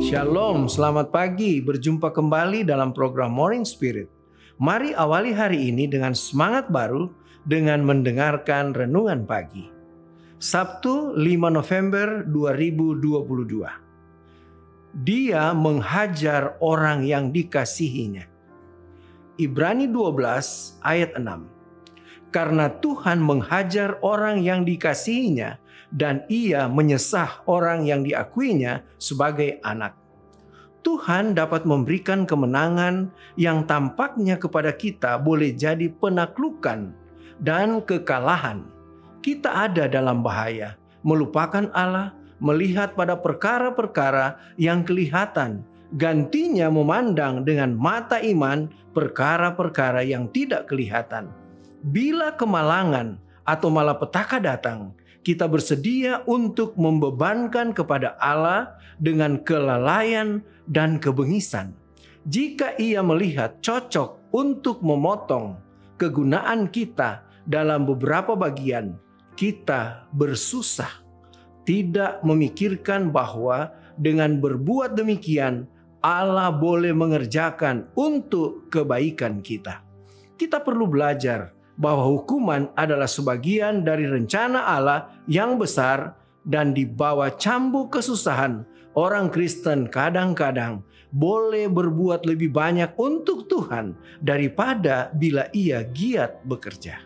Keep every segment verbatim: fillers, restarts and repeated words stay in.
Shalom, selamat pagi. Berjumpa kembali dalam program Morning Spirit. Mari awali hari ini dengan semangat baru dengan mendengarkan renungan pagi. Sabtu lima November dua ribu dua puluh dua. Dia menghajar orang yang dikasihinya. Ibrani dua belas ayat enam. Karena Tuhan menghajar orang yang dikasihinya dan ia menyesah orang yang diakuinya sebagai anak. Tuhan dapat memberikan kemenangan yang tampaknya kepada kita boleh jadi penaklukan dan kekalahan. Kita ada dalam bahaya, melupakan Allah, melihat pada perkara-perkara yang kelihatan, gantinya memandang dengan mata iman perkara-perkara yang tidak kelihatan. Bila kemalangan atau malapetaka datang, kita bersedia untuk membebankan kepada Allah dengan kelalaian dan kebengisan. Jika ia melihat cocok untuk memotong kegunaan kita dalam beberapa bagian, kita bersusah. Tidak memikirkan bahwa dengan berbuat demikian, Allah boleh mengerjakan untuk kebaikan kita. Kita perlu belajar bahwa hukuman adalah sebagian dari rencana Allah yang besar, dan di bawah cambuk kesusahan, orang Kristen kadang-kadang boleh berbuat lebih banyak untuk Tuhan daripada bila ia giat bekerja.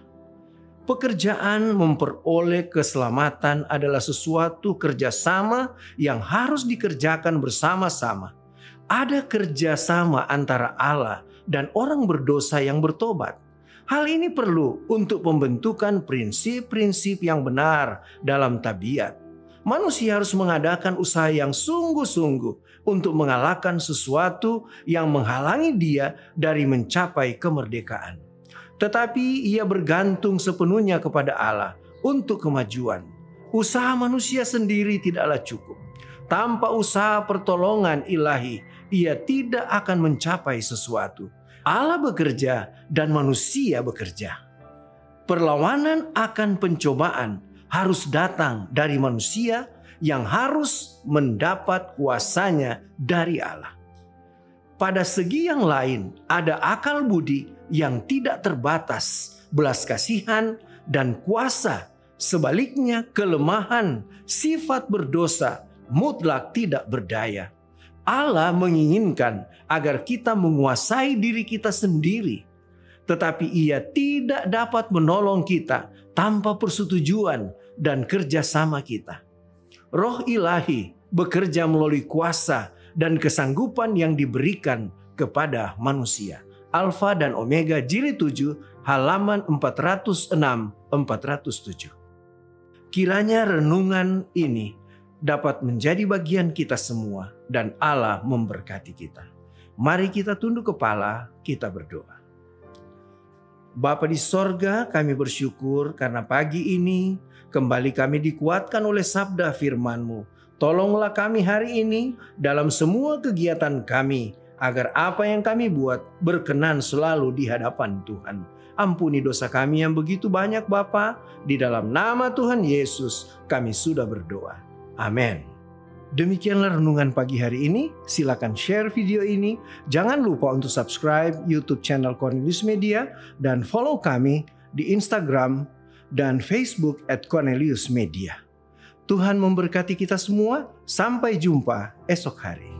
Pekerjaan memperoleh keselamatan adalah sesuatu kerjasama yang harus dikerjakan bersama-sama. Ada kerjasama antara Allah dan orang berdosa yang bertobat. Hal ini perlu untuk pembentukan prinsip-prinsip yang benar dalam tabiat. Manusia harus mengadakan usaha yang sungguh-sungguh untuk mengalahkan sesuatu yang menghalangi dia dari mencapai kemerdekaan. Tetapi ia bergantung sepenuhnya kepada Allah untuk kemajuan. Usaha manusia sendiri tidaklah cukup. Tanpa usaha pertolongan ilahi, ia tidak akan mencapai sesuatu. Allah bekerja dan manusia bekerja. Perlawanan akan pencobaan harus datang dari manusia yang harus mendapat kuasanya dari Allah. Pada segi yang lain, ada akal budi yang tidak terbatas, belas kasihan dan kuasa. Sebaliknya, kelemahan, sifat berdosa mutlak tidak berdaya. Allah menginginkan agar kita menguasai diri kita sendiri. Tetapi ia tidak dapat menolong kita tanpa persetujuan dan kerjasama kita. Roh ilahi bekerja melalui kuasa dan kesanggupan yang diberikan kepada manusia. Alfa dan Omega jilid tujuh halaman empat ratus enam sampai empat ratus tujuh. Kiranya renungan ini dapat menjadi bagian kita semua dan Allah memberkati kita. Mari kita tunduk kepala, kita berdoa. Bapa di sorga, kami bersyukur karena pagi ini kembali kami dikuatkan oleh sabda firman-Mu. Tolonglah kami hari ini dalam semua kegiatan kami, agar apa yang kami buat berkenan selalu di hadapan Tuhan. Ampuni dosa kami yang begitu banyak Bapa. Di dalam nama Tuhan Yesus kami sudah berdoa. Amin. Demikianlah renungan pagi hari ini. Silakan share video ini. Jangan lupa untuk subscribe YouTube channel Cornelius Media dan follow kami di Instagram dan Facebook at Cornelius Media. Tuhan memberkati kita semua. Sampai jumpa esok hari.